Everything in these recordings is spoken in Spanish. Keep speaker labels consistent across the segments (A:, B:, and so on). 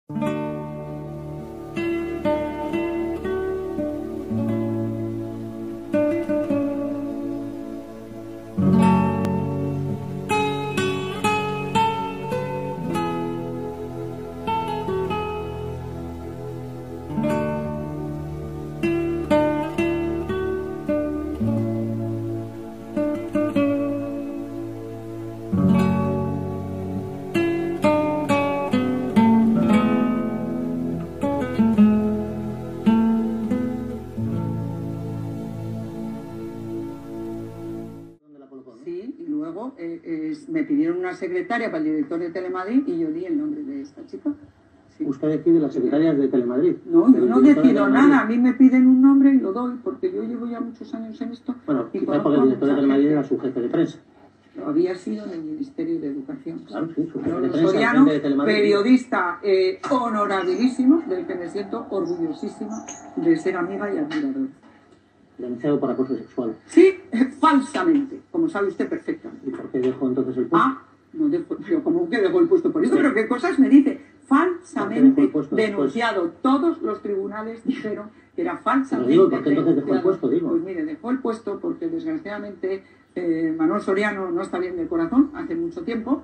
A: Sí, y luego me pidieron una secretaria para el director de Telemadrid y yo di el nombre de esta chica. Sí.
B: ¿Usted decide las secretarias de Telemadrid?
A: No, yo no decido nada. A mí me piden un nombre y lo doy porque yo llevo ya muchos años en esto.
B: Bueno, quizás porque el director de Telemadrid era su jefe de prensa.
A: Lo había sido en el Ministerio de Educación.
B: Claro, sí, su jefe de
A: Manolo
B: prensa.
A: Soriano,
B: De Telemadrid.
A: periodista honorabilísimo, del que me siento orgullosísima de ser amiga y admirador.
B: Denunciado por acoso sexual.
A: Sí, falsamente, como sabe usted perfectamente.
B: ¿Y por qué dejó entonces el puesto?
A: No dejo, pero como que dejó el puesto por esto, pero qué cosas me dice. Falsamente denunciado. Todos los tribunales dijeron que era falsamente
B: digo, ¿por qué entonces dejó el puesto? Digo.
A: Pues mire, dejó el puesto porque desgraciadamente Manolo Soriano no está bien del corazón hace mucho tiempo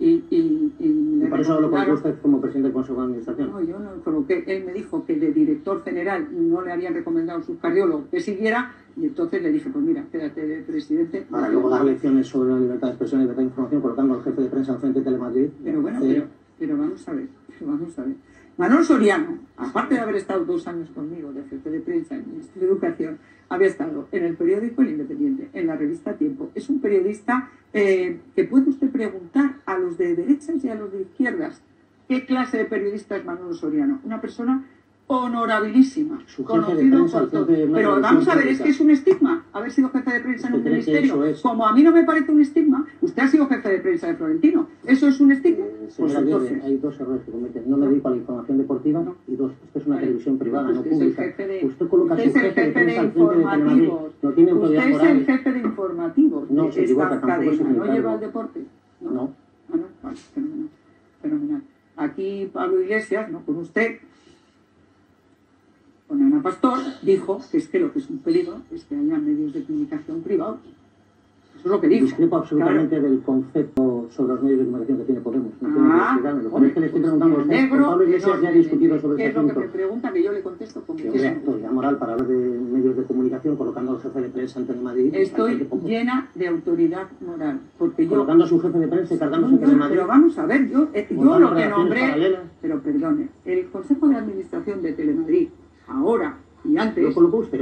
B: ¿Y por eso lo colocó usted como presidente del Consejo de Administración?
A: No, yo no lo coloqué. Él me dijo que de director general no le habían recomendado a su cardiólogo que siguiera y entonces le dije, pues mira, quédate de presidente.
B: Para luego dar lecciones sobre la libertad de expresión y libertad de información colocando al jefe de prensa al frente de Telemadrid.
A: Pero bueno, pero vamos a ver. Manolo Soriano, aparte de haber estado 2 años conmigo de jefe de prensa en el Ministerio de Educación, había estado en el periódico El Independiente, en la revista Tiempo. Es un periodista que puede usted preguntar a los de derechas y a los de izquierdas qué clase de periodista es Manolo Soriano. Una persona honorabilísima, conocido por todos. Pero vamos a ver, es que es un estigma haber sido jefe de prensa en un ministerio. Como a mí no me parece un estigma, usted ha sido jefe de prensa de Florentino. ¿Eso es un estigma? Pues entonces,
B: hay 2 errores que cometen. No me dedico a la información deportiva y 2, esto es una televisión privada, no pública.
A: Usted
B: coloca a su jefe de prensa al frente de Telemadrid. No tiene autoridad moral.
A: Usted es el jefe de informativos de esta cadena. ¿No lleva al deporte?
B: No.
A: Vale, fenomenal. Aquí Pablo Iglesias, no con usted, con Ana Pastor, dijo que es que lo que es un peligro es que haya medios de comunicación privados. Eso es lo que dijo.
B: Discrepo absolutamente del concepto sobre los medios de comunicación que tiene Podemos. No tiene que explicármelo. Pero es que le estoy preguntando a usted, con Pablo Iglesias ya ha discutido sobre este asunto.
A: ¿Qué es lo que me pregunta que yo le contesto con
B: que hay autoridad moral para hablar de medios de comunicación colocando al jefe de prensa en Telemadrid?
A: Estoy llena de autoridad moral. Porque yo...
B: Colocando a su jefe de prensa y cargándose en Telemadrid.
A: Pero vamos a ver, yo lo que nombré... Pero perdone, el Consejo de Administración de Telemadrid, ahora y antes...
B: ¿Lo colocó usted?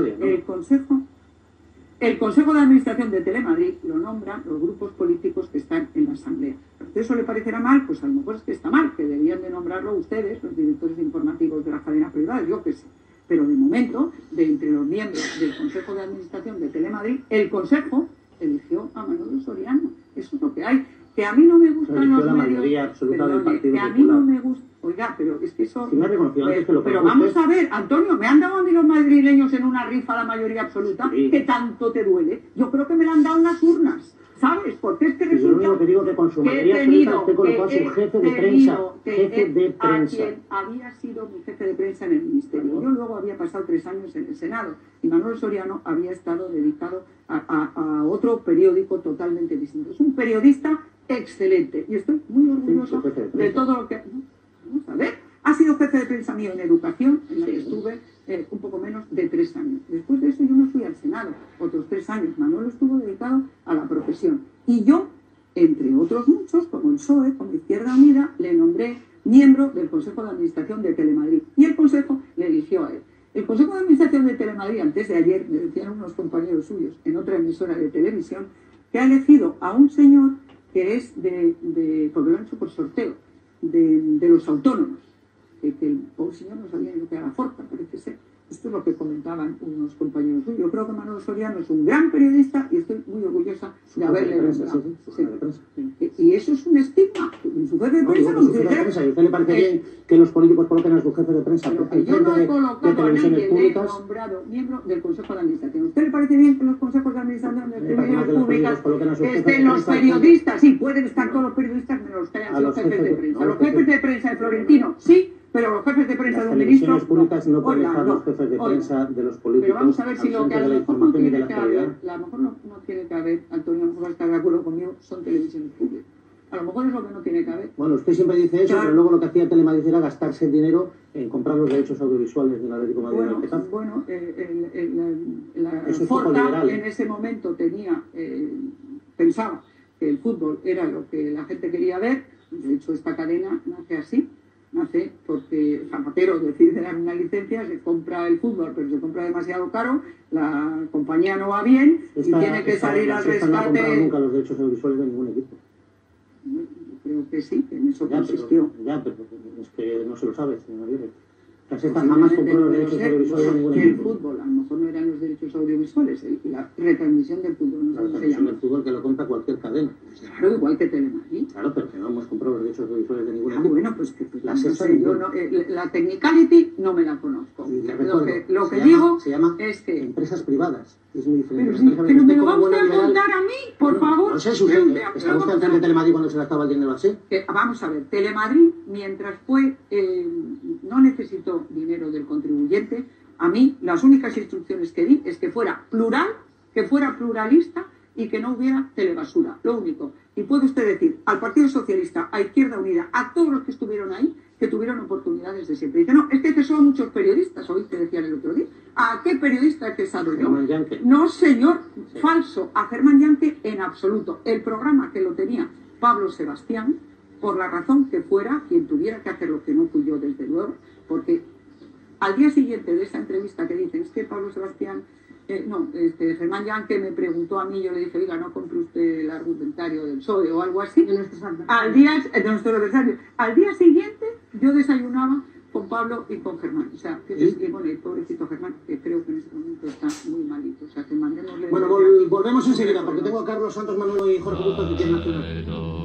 A: El Consejo de Administración de Telemadrid lo nombran los grupos políticos que están en la Asamblea. ¿A usted eso le parecerá mal? Pues a lo mejor es que está mal, que deberían de nombrarlo ustedes, los directores informativos de las cadenas privadas, yo qué sé. Pero de momento, de entre los miembros del Consejo de Administración de Telemadrid, el Consejo eligió a Manolo Soriano. Eso es lo que hay. Que a mí no me gustan los medios... que a mí no me gusta... Oiga, pero es que eso...
B: Sí, me antes que lo
A: pero vamos a ver, Antonio, me han dado a mí los madrileños en una rifa la mayoría absoluta,
B: sí.
A: que tanto te duele. Yo creo que me la han dado en las urnas, ¿sabes? Porque es que resulta...
B: Yo lo único que digo que con su mayoría absoluta usted colocó a su jefe de prensa. Jefe de prensa.
A: A quien había sido mi jefe de prensa en el ministerio. Yo luego había pasado 3 años en el Senado y Manolo Soriano había estado dedicado a otro periódico totalmente distinto. Es un periodista excelente y estoy muy orgulloso de todo lo que... Vamos a ver, ha sido jefe de prensa mío en educación, en la que estuve un poco menos de 3 años. Después de eso yo me fui al Senado, otros 3 años. Manolo estuvo dedicado a la profesión. Y yo, entre otros muchos, como el PSOE, como Izquierda Unida, le nombré miembro del Consejo de Administración de Telemadrid. Y el Consejo le eligió a él. El Consejo de Administración de Telemadrid, antes de ayer, me decían unos compañeros suyos en otra emisora de televisión, que ha elegido a un señor que es porque lo han hecho por sorteo, de los autónomos, que el pobre señor no sabía ni lo que era la forca, parece ser, Esto es lo que comentaban unos compañeros suyos. Yo creo que Manolo Soriano es un gran periodista y estoy muy orgullosa de haberle nombrado. Y eso es un estigma. Su jefe de prensa no
B: ¿Y a usted le parece bien que los políticos coloquen a sus jefes de prensa
A: yo no he colocado a nadie, le he nombrado miembro del Consejo de Administración. ¿A usted le parece bien que los consejos de administración de televisiones públicas estén los periodistas? Sí, pueden estar todos los periodistas menos los que hayan sido jefes de prensa. Los jefes de prensa de Florentino, sí, pero los jefes de prensa de un ministro...
B: Las televisiones públicas no pueden estar los jefes de prensa de los políticos.
A: Pero vamos a ver si lo que a lo mejor no tiene que haber, a lo mejor no tiene que haber, Antonio, a lo mejor está de acuerdo conmigo, son televisiones públicas. A lo mejor es lo que no tiene que haber.
B: Bueno, usted siempre dice eso, pero luego lo que hacía Telemadrid era gastarse el dinero en comprar los derechos audiovisuales del Atlético de Madrid.
A: Bueno, la Forta en ese momento tenía, pensaba que el fútbol era lo que la gente quería ver. De hecho, esta cadena nace así. Nace porque Zapatero decide dar una licencia, se compra el fútbol, pero se compra demasiado caro, la compañía no va bien y tiene que salir al rescate.
B: No ha comprado nunca los derechos audiovisuales de ningún equipo.
A: Creo que sí, que en eso consistió.
B: Pero es que no se lo sabe, señor Aguirre. La Sexta jamás compró los derechos audiovisuales de ningún equipo.
A: El fútbol, a lo mejor no eran los derechos audiovisuales, la retransmisión del fútbol.
B: La retransmisión del fútbol que lo compra cualquier cadena.
A: Claro, igual que Telemadrid.
B: Claro, pero que no hemos comprado los derechos audiovisuales de ningún equipo.
A: Bueno, pues que la technicality no me la conozco. Lo que digo
B: se llama
A: es que...
B: empresas privadas. Es muy diferente.
A: Pero me lo va usted a contar a mí, por favor.
B: No sé, ¿está usted al frente de Telemadrid cuando se gastaba el dinero así?
A: Vamos a ver, Telemadrid, mientras fue... no necesitó dinero del contribuyente. A mí, las únicas instrucciones que di es que fuera plural, que fuera pluralista y que no hubiera telebasura. Lo único. Y puede usted decir al Partido Socialista, a Izquierda Unida, a todos los que estuvieron ahí, que tuvieron oportunidades de siempre. Dice, no, es que cesó a muchos periodistas, oíste decían el otro día. ¿A qué periodista he cesado yo? No, señor, sí. Falso. A Germán Yanke en absoluto. El programa que lo tenía Pablo Sebastián, por la razón que fuera, quien tuviera que hacer lo que no fui yo, desde luego, porque al día siguiente de esa entrevista que dicen, es que Pablo Sebastián, Germán Yanke me preguntó a mí, yo le dije, oiga, ¿no compre usted el argumentario del PSOE o algo así? Al día siguiente yo desayunaba con Pablo y con Germán. O sea, bueno, el pobrecito Germán, que creo que en ese momento está muy malito. O sea, que mandémosle...
B: Bueno, volvemos enseguida, porque tengo a Carlos Santos, Manuel y Jorge Bustos que quieren hacer una...